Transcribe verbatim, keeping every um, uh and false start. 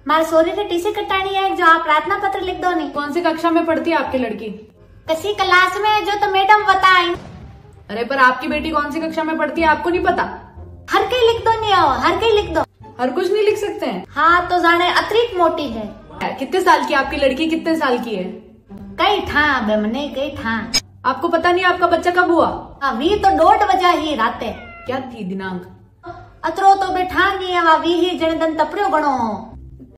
मारे सोरी की टीसी कटानी है जो आप प्रार्थना पत्र लिख दो। नहीं कौन सी कक्षा में पढ़ती है आपकी लड़की? किसी क्लास में जो तो मैडम बताए। अरे पर आपकी बेटी कौन सी कक्षा में पढ़ती है आपको नहीं पता? हर कहीं लिख दो। नहीं आओ हर कहीं लिख दो। हर कुछ नहीं लिख सकते हैं? हाँ तो जाने अतिरिक्त मोटी है। कितने साल की आपकी लड़की? कितने साल की है? कई ठा बेमने कई ठा। आपको पता नहीं आपका बच्चा कब हुआ? अभी तो डोट बजा ही राते। क्या थी दिनांक? अतरो तो बैठा नहीं है वी ही जन दन तपड़ियो गणो।